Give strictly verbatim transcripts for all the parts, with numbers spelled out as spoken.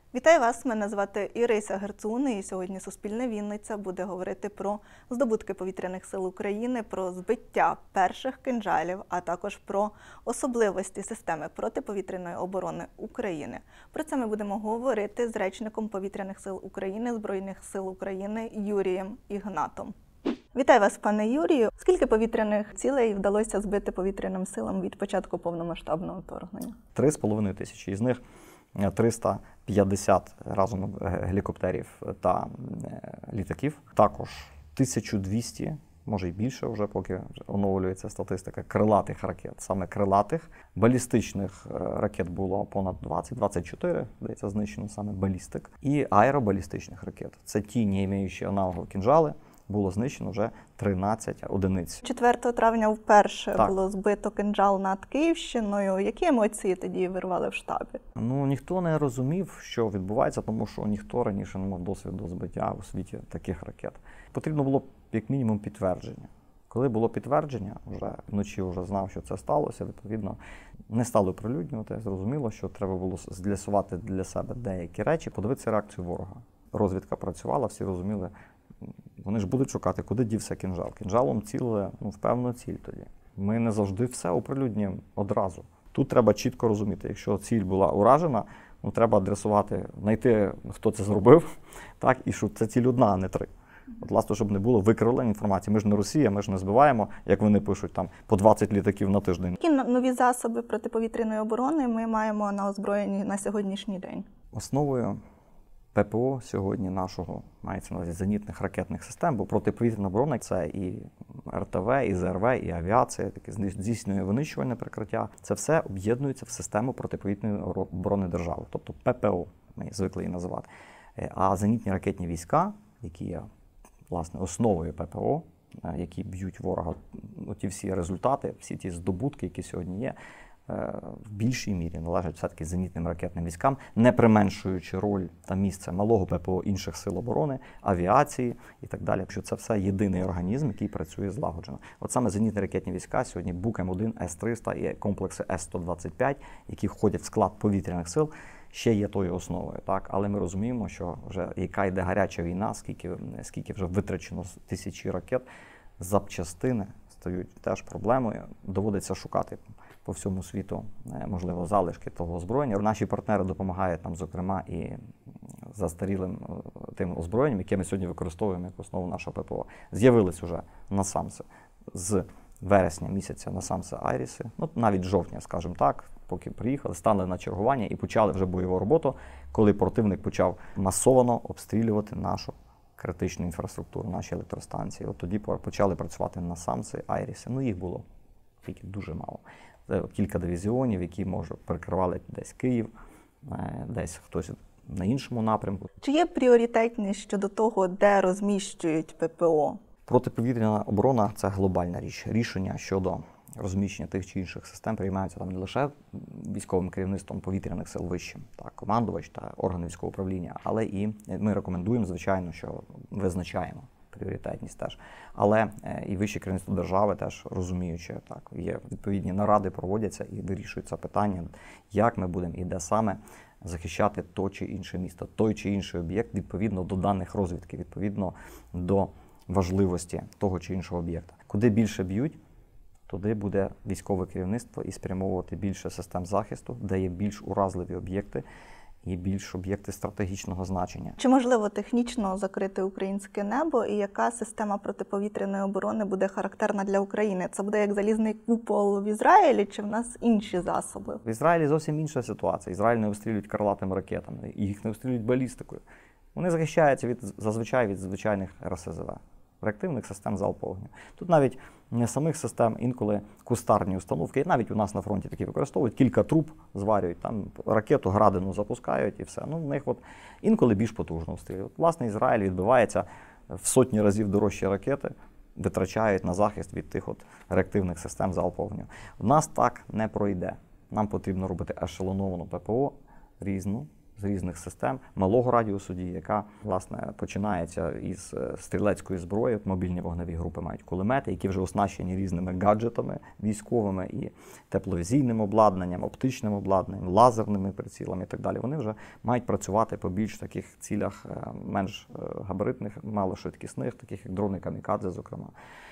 Вітаю вас, мене звати Ірися Герцун, і сьогодні Суспільне Вінниця буде говорити про здобутки повітряних сил України, про збиття перших кинджалів, а також про особливості системи протиповітряної оборони України. Про це ми будемо говорити з речником Повітряних сил України, Збройних сил України Юрієм Ігнатом. Вітаю вас, пане Юрію. Скільки повітряних цілей вдалося збити повітряним силам від початку повномасштабного вторгнення? Три з половиною тисячі. Із них триста п'ятдесят разом гелікоптерів та літаків. Також тисяча двісті, може й більше вже, поки оновлюється статистика, крилатих ракет. Саме крилатих. Балістичних ракет було понад двадцять, двадцять чотири, здається, знищено саме балістик. І аеробалістичних ракет. Це ті, не маючі аналогу кінжали, було знищено вже тринадцять одиниць. четвертого травня вперше так. було збито кинджал над Київщиною. Які емоції тоді вирвали в штабі? Ну, ніхто не розумів, що відбувається, тому що ніхто раніше не мав досвіду збиття у світі таких ракет. Потрібно було, як мінімум, підтвердження. Коли було підтвердження, вже вночі вже знав, що це сталося, відповідно, не стали оприлюднювати. Зрозуміло, що треба було з'ясувати для себе деякі речі, подивитися реакцію ворога. Розвідка працювала, всі розуміли, вони ж будуть шукати, куди дівся кінжал. Кінжалом цілили, ну, в певну ціль тоді. Ми не завжди все оприлюднюємо одразу. Тут треба чітко розуміти, якщо ціль була уражена, ну, треба адресувати, знайти, хто це зробив, так, і щоб це ціль одна, а не три. От, власне, щоб не було викривлення інформації. Ми ж не Росія, ми ж не збиваємо, як вони пишуть, там, по двадцять літаків на тиждень. Які нові засоби протиповітряної оборони ми маємо на озброєнні на сьогоднішній день? Основою ППО сьогодні нашого, мається на увазі, зенітних ракетних систем, бо протиповітряна оборона – це і РТВ, і ЗРВ, і авіація, таке здійснює винищувальне прикриття. Це все об'єднується в систему протиповітряної оборони держави, тобто ППО, ми звикли її називати. А зенітні ракетні війська, які є, власне, основою ППО, які б'ють ворога, оті всі результати, всі ті здобутки, які сьогодні є, в більшій мірі належать все-таки зенітним ракетним військам, не применшуючи роль та місце малого ППО інших сил оборони, авіації і так далі. Що це все єдиний організм, який працює злагоджено. От саме зенітні ракетні війська сьогодні Бук М один, С триста і комплекси С сто двадцять п'ять, які входять в склад повітряних сил, ще є тою основою. Так? Але ми розуміємо, що вже яка йде гаряча війна, скільки, скільки вже витрачено тисячі ракет, запчастини стають теж проблемою, доводиться шукати по всьому світу, можливо, залишки того озброєння. Наші партнери допомагають нам, зокрема, і застарілим тим озброєнням, яке ми сьогодні використовуємо як основу нашого ППО. З'явились уже насамси з вересня місяця насамси Айріси, ну навіть жовтня, скажімо так, поки приїхали, стали на чергування і почали вже бойову роботу, коли противник почав масово обстрілювати нашу критичну інфраструктуру, наші електростанції. От тоді почали працювати насамси Айріси. Ну, їх було тільки дуже мало. Кілька дивізіонів, які, може, прикривали десь Київ, десь хтось на іншому напрямку. Чи є пріоритетність щодо того, де розміщують ППО? Протиповітряна оборона – це глобальна річ. Рішення щодо розміщення тих чи інших систем приймаються там не лише військовим керівництвом повітряних сил вищим, так, командувач та органи військового управління, але і ми рекомендуємо, звичайно, що визначаємо пріоритетність теж. Але і вище керівництво держави теж розуміючи, так, є відповідні наради, проводяться і вирішуються питання, як ми будемо і де саме захищати то чи інше місто, той чи інший об'єкт відповідно до даних розвідки, відповідно до важливості того чи іншого об'єкта. Куди більше б'ють, туди буде військове керівництво і спрямовувати більше систем захисту, де є більш уразливі об'єкти, і більш об'єкти стратегічного значення. Чи можливо технічно закрити українське небо, і яка система протиповітряної оборони буде характерна для України? Це буде як залізний купол в Ізраїлі, чи в нас інші засоби? В Ізраїлі зовсім інша ситуація. Ізраїль не обстрілюють крилатими ракетами, їх не обстрілюють балістикою. Вони захищаються від, зазвичай від звичайних Р С З В, реактивних систем залпового вогню. Тут навіть не самих систем, інколи кустарні установки, навіть у нас на фронті такі використовують, кілька труб зварюють, там ракету градину запускають і все. Ну, в них от інколи більш потужно обстрілюють. Власне, Ізраїль відбивається в сотні разів дорожчі ракети, витрачають на захист від тих от реактивних систем залпового вогню. У нас так не пройде. Нам потрібно робити ешелоновану ППО, різну, з різних систем малого радіусу дії, яка, власне, починається із стрілецької зброї. От мобільні вогневі групи мають кулемети, які вже оснащені різними гаджетами військовими і тепловізійним обладнанням, оптичним обладнанням, лазерними прицілами і так далі. Вони вже мають працювати по більш таких цілях менш габаритних, малошвидкісних, таких як дрони камікадзе, зокрема.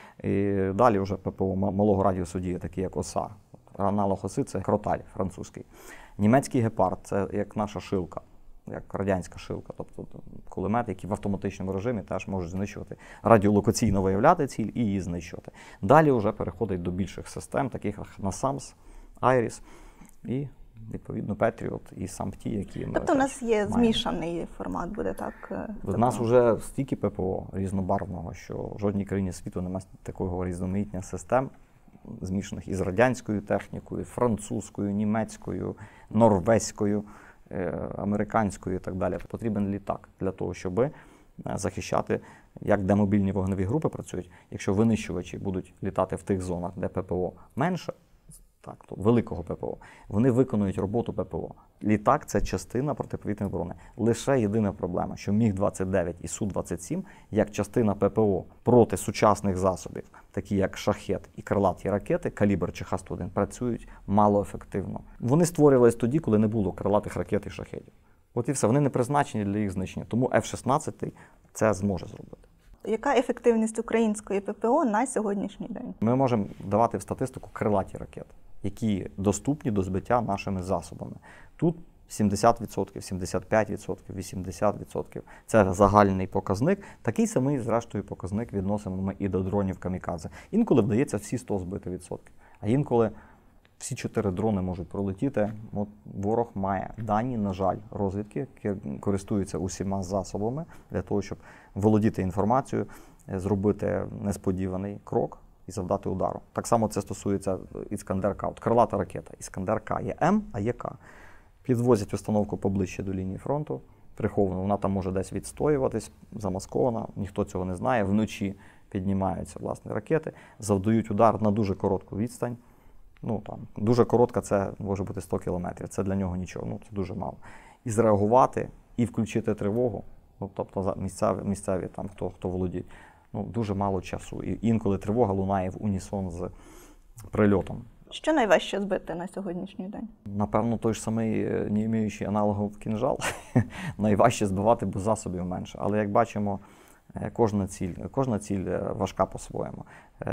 І далі вже ППО малого радіусу дії, такі як ОСА. Аналог ОСИ – це Кроталь французький. Німецький гепард – це як наша шилка, як радянська шилка, тобто кулемети, які в автоматичному режимі теж можуть знищувати, радіолокаційно виявляти ціль і її знищувати. Далі вже переходить до більших систем, таких як насамс, Айріс і, відповідно, Петріот і сампті, які ми Тобто у нас є маємо. Змішаний формат, буде так? У нас вже стільки ППО різнобарвного, що в жодній країні світу немає такого різноманіття систем, змішаних із радянською технікою, французькою, німецькою, норвезькою, американською і так далі. Потрібен літак для того, щоб захищати, як де мобільні вогневі групи працюють. Якщо винищувачі будуть літати в тих зонах, де ППО менше, так, то великого ППО, вони виконують роботу ППО. Літак – це частина протиповітряної оборони. Лише єдина проблема, що Міг двадцять дев'ять і Су двадцять сім, як частина ППО проти сучасних засобів, такі як шахет і крилаті ракети, калібр чи Х сто один, працюють малоефективно. Вони створювалися тоді, коли не було крилатих ракет і шахетів. От і все, вони не призначені для їх знищення. Тому Еф шістнадцять це зможе зробити. Яка ефективність української ППО на сьогоднішній день? Ми можемо давати в статистику крилаті ракети, які доступні до збиття нашими засобами. Тут сімдесят відсотків, сімдесят п'ять відсотків, вісімдесят відсотків. Це загальний показник. Такий самий, зрештою, показник відносимо ми і до дронів камікадзе. Інколи вдається всі сто збити відсотків, а інколи всі чотири дрони можуть пролетіти. От ворог має дані, на жаль, розвідки, які користуються усіма засобами для того, щоб володіти інформацією, зробити несподіваний крок і завдати удару. Так само це стосується Іскандер-К. От крилата ракета. Іскандер-К є М, а є К. Підвозять установку поближче до лінії фронту, приховано, вона там може десь відстоюватись, замаскована, ніхто цього не знає. Вночі піднімаються, власне, ракети, завдають удар на дуже коротку відстань. Ну, там, дуже коротка, це може бути сто кілометрів, це для нього нічого, ну, це дуже мало. І зреагувати, і включити тривогу, ну, тобто місцеві, місцеві там, хто, хто володіє, ну, дуже мало часу. І інколи тривога лунає в унісон з прильотом. Що найважче збити на сьогоднішній день? Напевно, той ж самий, не імеючий аналогів кінжал, найважче збивати, бо засобів менше. Але, як бачимо, кожна ціль, кожна ціль важка по-своєму.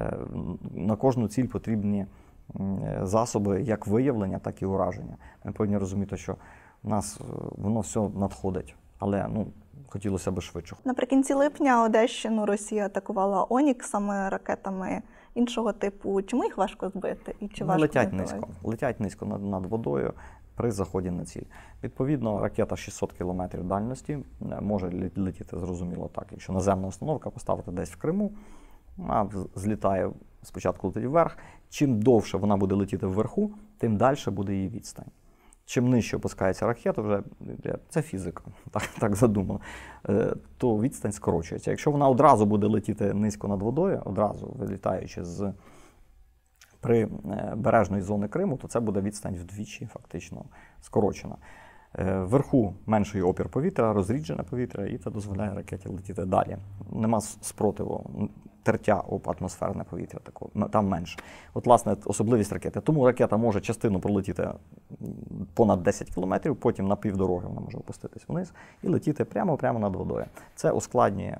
На кожну ціль потрібні засоби як виявлення, так і ураження. Ми повинні розуміти, що в нас воно все надходить, але ну, хотілося б швидше. Наприкінці липня Одещину Росія атакувала Оніксами, ракетами іншого типу. Чому їх важко збити? І чи Ну, важко летять збивати? низько, летять низько над, над водою при заході на ціль. Відповідно, ракета шістсот кілометрів дальності може летіти, зрозуміло, так. Якщо наземна установка поставити десь в Криму, вона злітає, спочатку летить вверх. Чим довше вона буде летіти вверху, тим далі буде її відстань. Чим нижче опускається ракета, вже це фізика, так, так задумано, то відстань скорочується. Якщо вона одразу буде летіти низько над водою, одразу вилітаючи з прибережної зони Криму, то це буде відстань вдвічі фактично скорочена. Вверху менший опір повітря, розріджене повітря, і це дозволяє ракеті летіти далі. Нема спротиву, тертя об атмосферне повітря, такого, там менше. От, власне, особливість ракети. Тому ракета може частину пролетіти понад десять кілометрів, потім на півдороги вона може опуститись вниз і летіти прямо-прямо над водою. Це ускладнює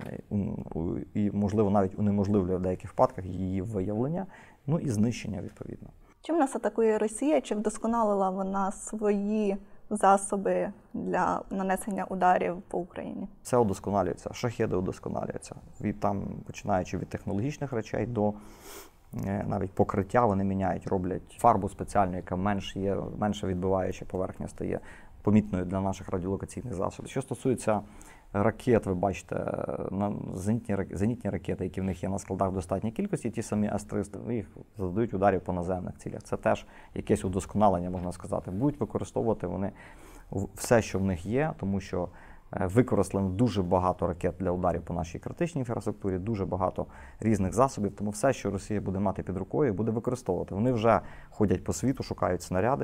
і, можливо, навіть унеможливлює в деяких випадках її виявлення, ну і знищення, відповідно. Чим нас атакує Росія? Чи вдосконалила вона свої засоби для нанесення ударів по Україні? Все удосконалюється, шахеди удосконалюються. Від там, починаючи від технологічних речей до навіть покриття, вони міняють, роблять фарбу спеціальну, яка менш є, менше відбиваюча поверхня стає помітною для наших радіолокаційних засобів. Що стосується ракет, ви бачите, зенітні, зенітні ракети, які в них є на складах в достатній кількості, ті самі С триста, їх задають ударів по наземних цілях. Це теж якесь удосконалення, можна сказати. Будуть використовувати вони все, що в них є, тому що використано дуже багато ракет для ударів по нашій критичній інфраструктурі, дуже багато різних засобів, тому все, що Росія буде мати під рукою, буде використовувати. Вони вже ходять по світу, шукають снаряди,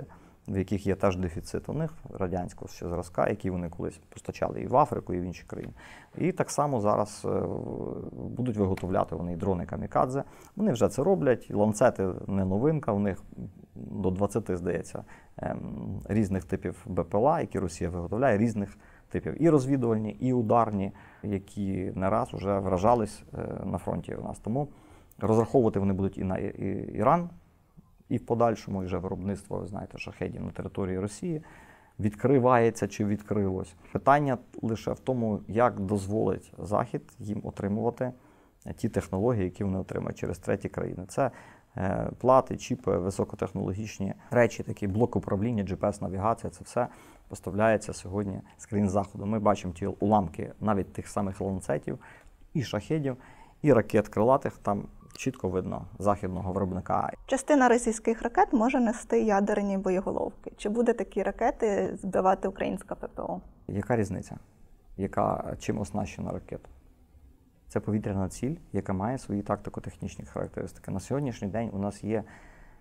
в яких є теж дефіцит у них радянського ще зразка, які вони колись постачали і в Африку, і в інші країни. І так само зараз е, будуть виготовляти вони і дрони камікадзе. Вони вже це роблять, ланцети не новинка, у них до двадцяти, здається, е, різних типів БПЛА, які Росія виготовляє, різних типів і розвідувальні, і ударні, які не раз вже вражались е, на фронті у нас. Тому розраховувати вони будуть і на Іран, і в подальшому вже виробництво, знаєте, шахедів на території Росії відкривається чи відкрилось. Питання лише в тому, як дозволить Захід їм отримувати ті технології, які вони отримають через треті країни. Це е, плати, чіпи, високотехнологічні речі, такі блок управління, джі пі ес-навігація, це все поставляється сьогодні з країн Заходу. Ми бачимо ті уламки навіть тих самих ланцетів, і шахедів, і ракет крилатих, там чітко видно західного виробника. Частина російських ракет може нести ядерні боєголовки. Чи буде такі ракети збивати українська ППО? Яка різниця? Яка, чим оснащена ракета? Це повітряна ціль, яка має свої тактико-технічні характеристики. На сьогоднішній день у нас є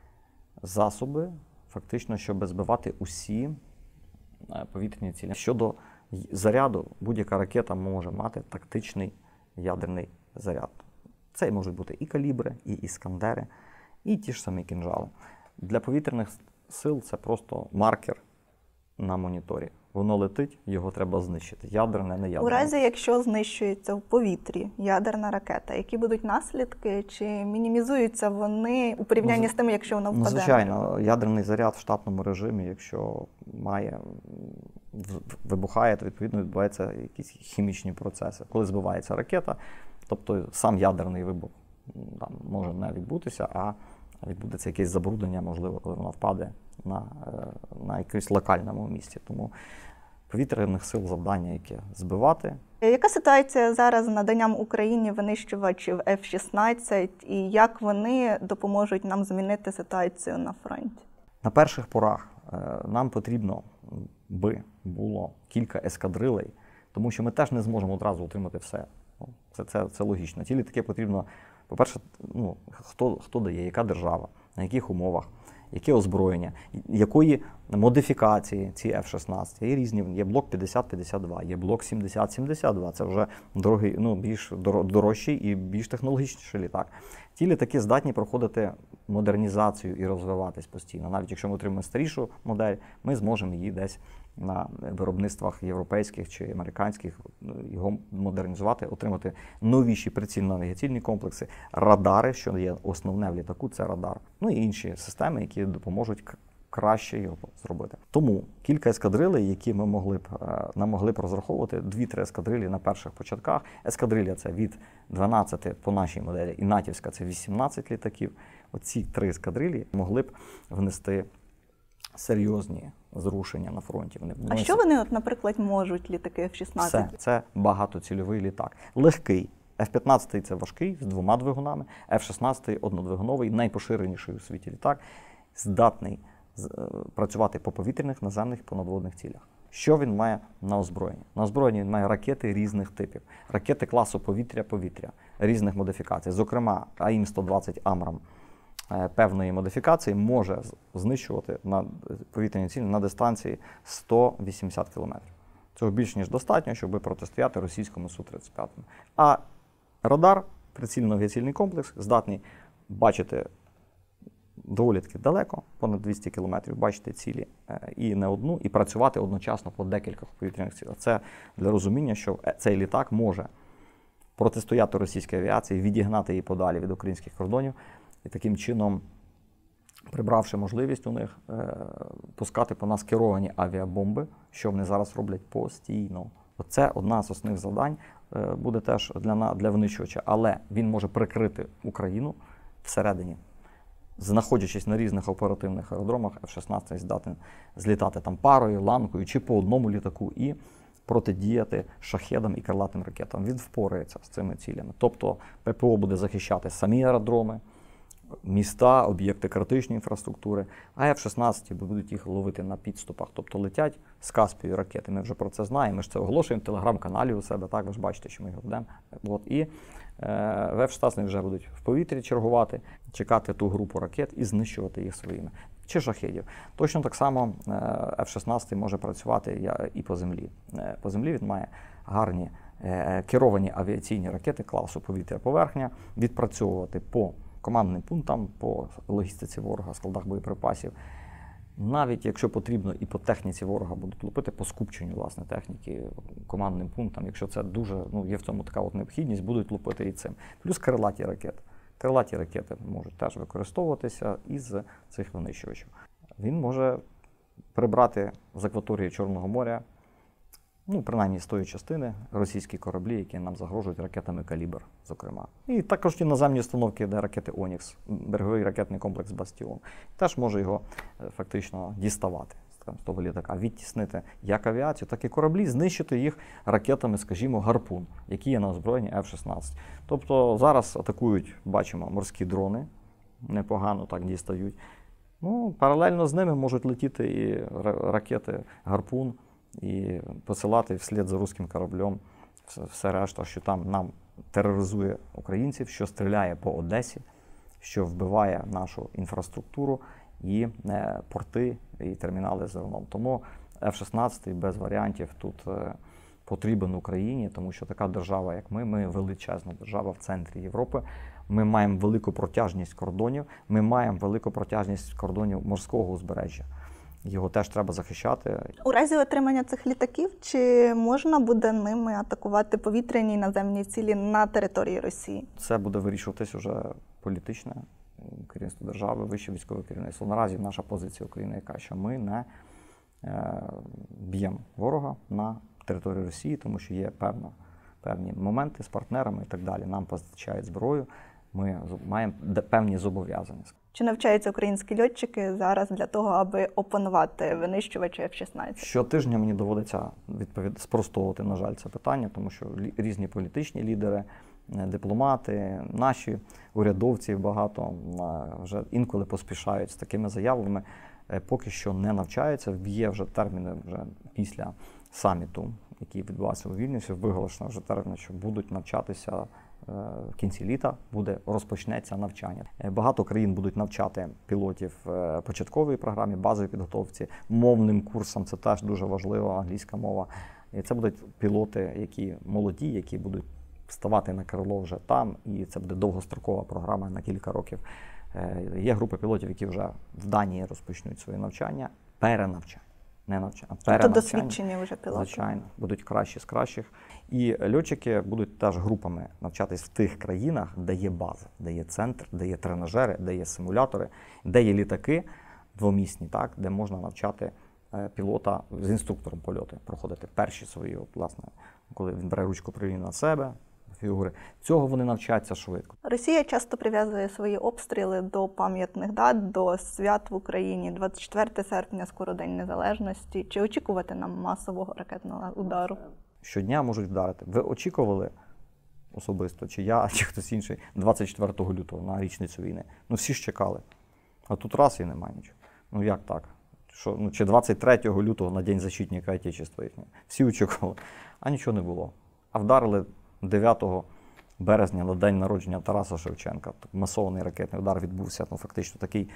засоби, фактично, щоб збивати усі повітряні цілі. Щодо заряду, будь-яка ракета може мати тактичний ядерний заряд. Це можуть бути і калібри, і іскандери, і ті ж самі кінжали. Для повітряних сил це просто маркер на моніторі. Воно летить, його треба знищити. Ядерне, не ядерне. У разі, якщо знищується в повітрі ядерна ракета, які будуть наслідки, чи мінімізуються вони у порівнянні ну, з тим, якщо воно впаде? Ну, звичайно, ядерний заряд в штатному режимі, якщо має, вибухає, то відповідно відбуваються якісь хімічні процеси. Коли збивається ракета, тобто сам ядерний вибух там може не відбутися, а відбудеться якесь забруднення, можливо, коли вона впаде на, на якомусь локальному місці. Тому повітряних сил завдання, яке збивати. Яка ситуація зараз з наданням Україні винищувачів еф шістнадцять і як вони допоможуть нам змінити ситуацію на фронті? На перших порах нам потрібно би було кілька ескадрилей, тому що ми теж не зможемо одразу отримати все. Це, це, це логічно. Ті літаки потрібно, по-перше, ну, хто, хто дає, яка держава, на яких умовах, яке озброєння, якої модифікації ці еф шістнадцять. Є різні, є блок п'ятдесят п'ятдесят два, є блок сімдесят сімдесят два, це вже дорогий, ну, більш дорожчий і більш технологічніший літак. Ті літаки здатні проходити модернізацію і розвиватись постійно. Навіть якщо ми отримаємо старішу модель, ми зможемо її десь на виробництвах європейських чи американських його модернізувати, отримати новіші прицільно-навігаційні комплекси, радари, що є основне в літаку, це радар. Ну і інші системи, які допоможуть краще його зробити. Тому кілька ескадрилей, які ми могли б, нам могли б розраховувати, дві-три ескадрилі на перших початках. Ескадрилля – це від дванадцяти по нашій моделі, і натівська – це вісімнадцять літаків. Оці три ескадрилі могли б внести серйозні зрушення на фронті. Вони а що вони, от, наприклад, можуть, літаки еф шістнадцять? Все. Це багатоцільовий літак. Легкий. еф п'ятнадцять – це важкий, з двома двигунами. еф шістнадцять – однодвигуновий, найпоширеніший у світі літак, здатний працювати по повітряних, наземних, по надводних цілях. Що він має на озброєнні? На озброєнні він має ракети різних типів. Ракети класу повітря-повітря, різних модифікацій. Зокрема, а ім сто двадцять Амрам певної модифікації може знищувати на повітряні цілі на дистанції сто вісімдесят кілометрів. Цього більш ніж достатньо, щоб протистояти російському су тридцять п'ять. А радар, прицільно-навігаційний комплекс, здатний бачити доволі таки далеко, понад двісті кілометрів, бачити цілі і не одну, і працювати одночасно по декількох повітряних цілях. Це для розуміння, що цей літак може протистояти російській авіації, відігнати її подалі від українських кордонів, і таким чином, прибравши можливість у них е, пускати по нас керовані авіабомби, що вони зараз роблять постійно. Це одна з основних завдань е, буде теж для, для винищувача, але він може прикрити Україну всередині. Знаходячись на різних оперативних аеродромах, еф шістнадцять здатен злітати там парою, ланкою чи по одному літаку і протидіяти шахедам і крилатим ракетам. Він впорається з цими цілями. Тобто ППО буде захищати самі аеродроми, міста, об'єкти критичної інфраструктури, а еф шістнадцять будуть їх ловити на підступах. Тобто летять з Каспію ракети. Ми вже про це знаємо, ми ж це оголошуємо в телеграм-каналі у себе, так, ви ж бачите, що ми його ведемо. От, і е, в еф шістнадцять вже будуть в повітрі чергувати, чекати ту групу ракет і знищувати їх своїми. чи шахедів. Точно так само еф шістнадцять може працювати і по землі. По землі він має гарні керовані авіаційні ракети класу повітря-поверхня, відпрацьовувати по командним пунктам, по логістиці ворога, складах боєприпасів. Навіть якщо потрібно, і по техніці ворога будуть лупити, по скупченню власне техніки, командним пунктам, якщо це дуже, ну, є в цьому така от необхідність, будуть лупити і цим. Плюс крилаті ракети. Крилаті ракети можуть теж використовуватися із цих винищувачів. Він може прибрати з акваторії Чорного моря, ну, принаймні з тої частини, російські кораблі, які нам загрожують ракетами «Калібр», зокрема. І також ті наземні установки, де ракети «Онікс», береговий ракетний комплекс «Бастіон», теж може його фактично діставати з того літака, відтіснити як авіацію, так і кораблі, знищити їх ракетами, скажімо, «Гарпун», які є на озброєнні еф шістнадцять. Тобто зараз атакують, бачимо, морські дрони, непогано так дістають. Ну, паралельно з ними можуть летіти і ракети «Гарпун», і посилати вслід за руським кораблем все решта, що там нам тероризує українців, що стріляє по Одесі, що вбиває нашу інфраструктуру і е, порти, і термінали з зерном. Тому еф шістнадцять без варіантів тут е, потрібен Україні, тому що така держава, як ми, ми величезна держава в центрі Європи, ми маємо велику протяжність кордонів, ми маємо велику протяжність кордонів морського узбережжя. Його теж треба захищати. У разі отримання цих літаків, чи можна буде ними атакувати повітряні і наземні цілі на території Росії? Це буде вирішуватись уже політичне керівництво держави, вище військове керівництво. Наразі наша позиція України яка, що ми не е, б'ємо ворога на території Росії, тому що є певна, певні моменти з партнерами і так далі. Нам постачають зброю, ми маємо певні зобов'язання. Чи навчаються українські льотчики зараз для того, аби опанувати винищувачі еф шістнадцять? Щотижня мені доводиться відповід... спростовувати, на жаль, це питання, тому що різні політичні лідери, дипломати, наші урядовці багато вже інколи поспішають з такими заявами. Поки що не навчаються. Є вже терміни вже після саміту, який відбувався у Вільнюсі, виголошено вже терміни, що будуть навчатися в кінці літа, буде, розпочнеться навчання. Багато країн будуть навчати пілотів початкової програмі, базовій підготовці, мовним курсам, це теж дуже важливо, англійська мова. І це будуть пілоти, які молоді, які будуть вставати на крило вже там, і це буде довгострокова програма на кілька років. Є група пілотів, які вже в Данії розпочнуть своє навчання, перенавчання. Не навчання, а перенавчання. Тобто досвідчені вже пілоти. Звичайно, будуть кращі з кращих. І льотчики будуть теж групами навчатись в тих країнах, де є база, де є центр, де є тренажери, де є симулятори, де є літаки двомісні, так, де можна навчати пілота з інструктором польоту, проходити перші свої, власне, коли він бере ручку управління на себе, фігури. Цього вони навчаться швидко. Росія часто прив'язує свої обстріли до пам'ятних дат, до свят в Україні. двадцять четверте серпня, скоро День Незалежності. Чи очікувати нам масового ракетного удару? Щодня можуть вдарити. Ви очікували особисто, чи я, чи хтось інший, двадцять четвертого лютого на річницю війни? Ну всі ж чекали. А тут раз і немає нічого. Ну як так? Що, ну, чи двадцять третього лютого на День защитника Отечества їхнього? Всі очікували. А нічого не було. А вдарили дев'ятого березня на день народження Тараса Шевченка. Масований ракетний удар відбувся, ну фактично такий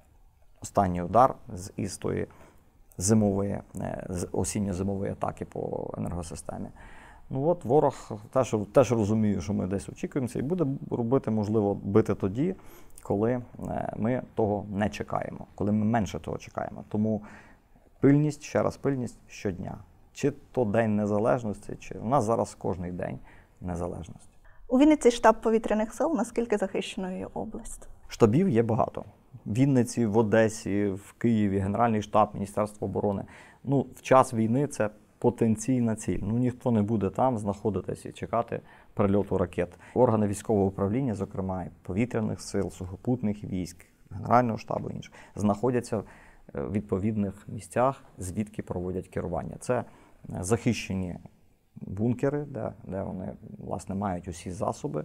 останній удар з із тої зимової, з осінньо-зимової атаки по енергосистемі. Ну от ворог теж, теж розуміє, що ми десь очікуємося і буде робити, можливо, бити тоді, коли ми того не чекаємо, коли ми менше того чекаємо. Тому пильність, ще раз пильність щодня. Чи то День Незалежності, чи у нас зараз кожний день незалежності. У Вінниці штаб повітряних сил, наскільки захищеною є область? Штабів є багато. В Вінниці, в Одесі, в Києві, Генеральний штаб, Міністерство оборони. Ну, в час війни це потенційна ціль. Ну, ніхто не буде там знаходитися і чекати прильоту ракет. Органи військового управління, зокрема, і повітряних сил, сухопутних військ, Генерального штабу і інших, знаходяться в відповідних місцях, звідки проводять керування. Це захищені бункери, де, де вони, власне, мають усі засоби,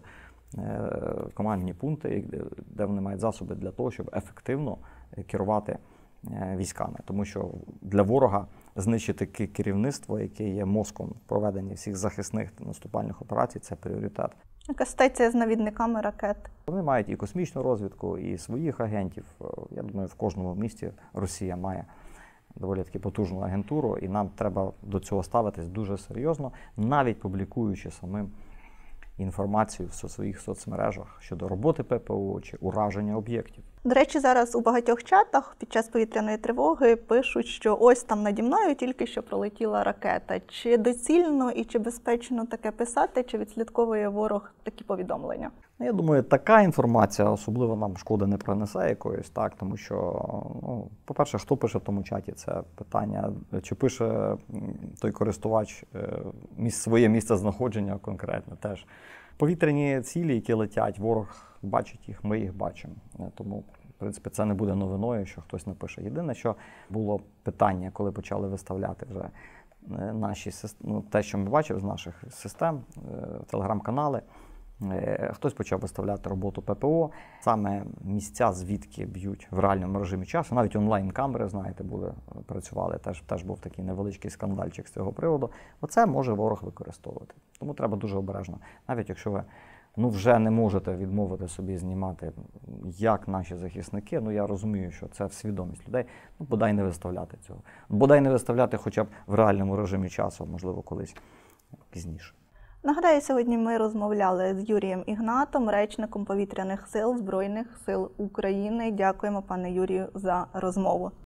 командні пункти, де вони мають засоби для того, щоб ефективно керувати е, військами. Тому що для ворога знищити ки- керівництво, яке є мозком в проведенні всіх захисних та наступальних операцій, це пріоритет. Яка ситуація з навідниками ракет? Вони мають і космічну розвідку, і своїх агентів. Я думаю, в кожному місті Росія має доволі таки потужну агентуру, і нам треба до цього ставитись дуже серйозно, навіть публікуючи самим інформацію в со- своїх соцмережах щодо роботи ППО чи ураження об'єктів. До речі, зараз у багатьох чатах під час повітряної тривоги пишуть, що ось там наді мною тільки що пролетіла ракета. Чи доцільно і чи безпечно таке писати, чи відслідковує ворог такі повідомлення? Ну, я думаю, така інформація особливо нам шкоди не принесе якоїсь, так, тому що, ну, по-перше, хто пише в тому чаті, це питання, чи пише м, той користувач е, міс- своє місце знаходження конкретно теж. Повітряні цілі, які летять, ворог бачить їх, ми їх бачимо. Е, Тому, в принципі, це не буде новиною, що хтось напише. Єдине, що було питання, коли почали виставляти вже е, наші сис- ну, те, що ми бачили з наших систем, е, телеграм-канали. Е, Хтось почав виставляти роботу ППО, саме місця, звідки б'ють в реальному режимі часу. Навіть онлайн-камери, знаєте, були, працювали. Теж, теж був такий невеличкий скандальчик з цього приводу. Оце може ворог використовувати. Тому треба дуже обережно. Навіть якщо ви ну, вже не можете відмовити собі знімати, як наші захисники, ну я розумію, що це в свідомість людей, ну бодай не виставляти цього. Бодай не виставляти хоча б в реальному режимі часу, можливо, колись пізніше. Нагадаю, сьогодні ми розмовляли з Юрієм Ігнатом, речником повітряних сил Збройних сил України. Дякуємо, пане Юрію, за розмову.